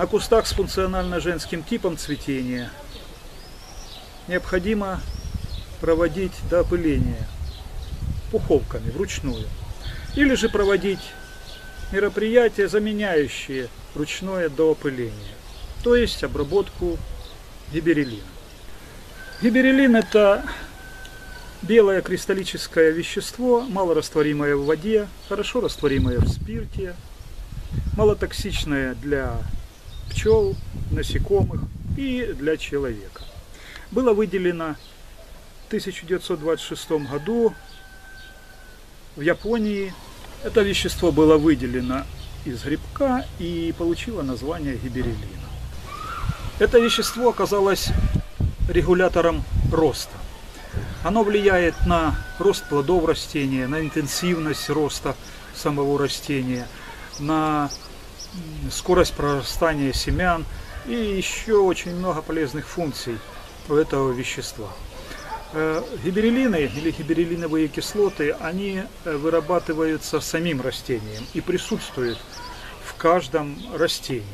На кустах с функционально-женским типом цветения необходимо проводить доопыление пуховками вручную. Или же проводить мероприятия, заменяющие ручное доопыление, то есть обработку гибереллином. Гибереллин – это белое кристаллическое вещество, малорастворимое в воде, хорошо растворимое в спирте, малотоксичное для пчел, насекомых и для человека. Было выделено в 1926 году в Японии. Это вещество было выделено из грибка и получило название гибереллина. Это вещество оказалось регулятором роста. Оно влияет на рост плодов растения, на интенсивность роста самого растения, на скорость прорастания семян и еще очень много полезных функций у этого вещества. Гибереллины или гибереллиновые кислоты, они вырабатываются самим растением и присутствуют в каждом растении.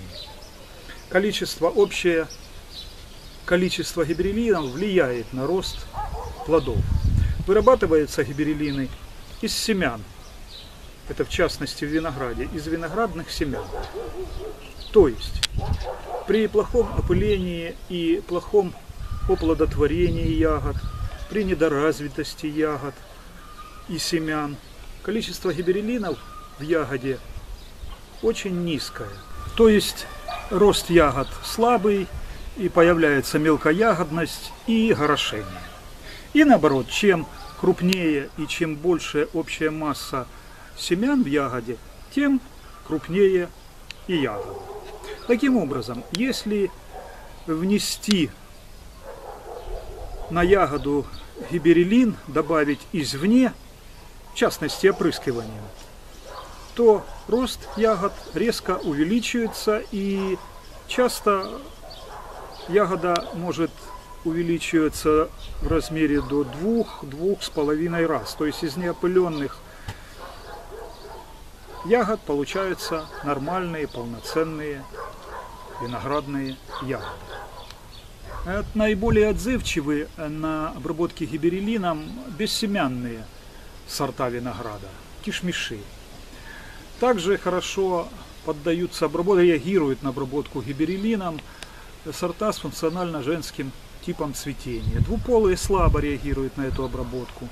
Общее количество гибереллинов влияет на рост плодов. Вырабатываются гибереллины из семян, это в частности в винограде, из виноградных семян. То есть при плохом опылении и плохом оплодотворении ягод, при недоразвитости ягод и семян количество гибереллинов в ягоде очень низкое. То есть рост ягод слабый, и появляется мелкоягодность и горошение. И наоборот, чем крупнее и чем больше общая масса семян в ягоде, тем крупнее и ягода. Таким образом, если внести на ягоду гибереллин, добавить извне, в частности опрыскиванием, то рост ягод резко увеличивается, и часто ягода может увеличиваться в размере до 2–2,5 раз. То есть из неопыленных ягод получаются нормальные, полноценные виноградные ягоды. Наиболее отзывчивы на обработки гибереллином бессемянные сорта винограда, кишмиши. Также хорошо поддаются обработке, реагируют на обработку гибереллином сорта с функционально-женским типом цветения. Двуполые слабо реагируют на эту обработку.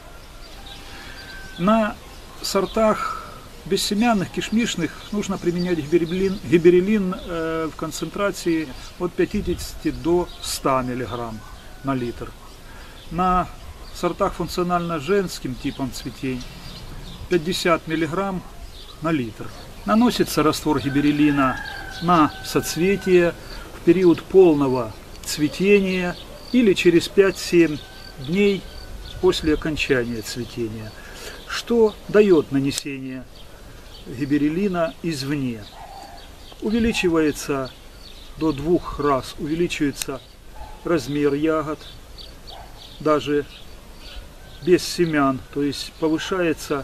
На сортах бессемянных, кишмишных нужно применять гибереллин в концентрации от 50 до 100 мг на литр. На сортах функционально-женским типом цветения 50 мг на литр. Наносится раствор гибереллина на соцветие в период полного цветения или через 5–7 дней после окончания цветения. Что дает нанесение гибереллина извне? Увеличивается до 2 раз, увеличивается размер ягод, даже без семян, то есть повышается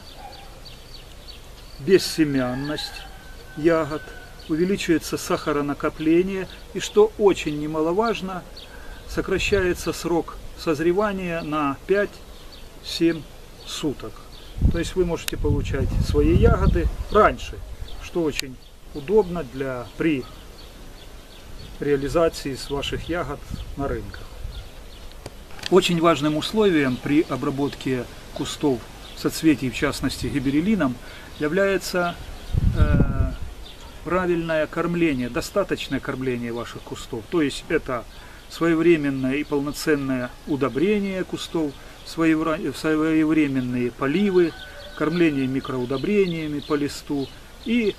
бессемянность ягод, увеличивается сахаронакопление и, что очень немаловажно, сокращается срок созревания на 5–7 суток. То есть вы можете получать свои ягоды раньше, что очень удобно при реализации с ваших ягод на рынках. Очень важным условием при обработке кустов соцветий, в частности гибереллином, является правильное кормление, достаточное кормление ваших кустов. То есть это своевременное и полноценное удобрение кустов, своевременные поливы, кормление микроудобрениями по листу и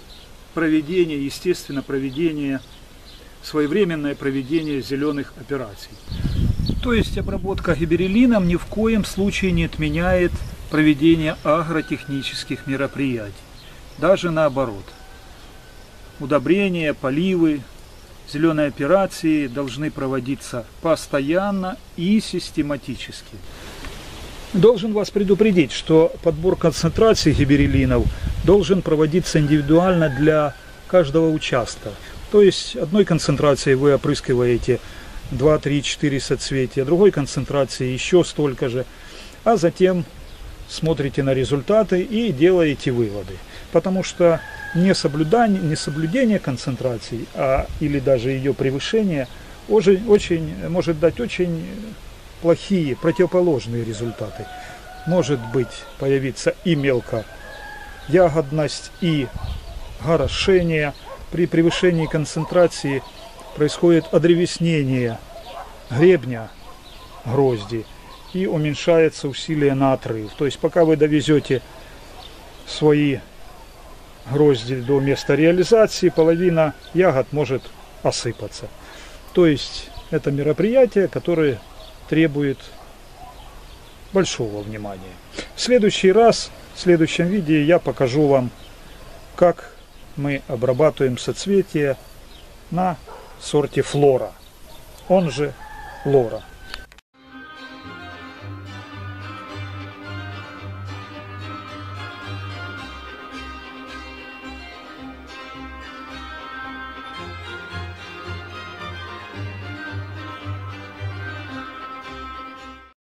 своевременное проведение зеленых операций. То есть обработка гибереллином ни в коем случае не отменяет проведение агротехнических мероприятий. Даже наоборот. Удобрения, поливы, зеленые операции должны проводиться постоянно и систематически. Должен вас предупредить, что подбор концентраций гибереллинов должен проводиться индивидуально для каждого участка. То есть одной концентрацией вы опрыскиваете 2, 3, 4 соцветия, другой концентрации еще столько же, а затем смотрите на результаты и делаете выводы. Потому что несоблюдение концентрации, или даже ее превышение может дать очень плохие, противоположные результаты. Может появиться и мелкоягодность, и горошение. При превышении концентрации происходит одревеснение гребня грозди и уменьшается усилие на отрыв. То есть пока вы довезете свои грозди до места реализации, половина ягод может осыпаться. То есть это мероприятие, которое требует большого внимания. В следующий раз, в следующем видео я покажу вам, как мы обрабатываем соцветия на сорте Флора, он же Лора.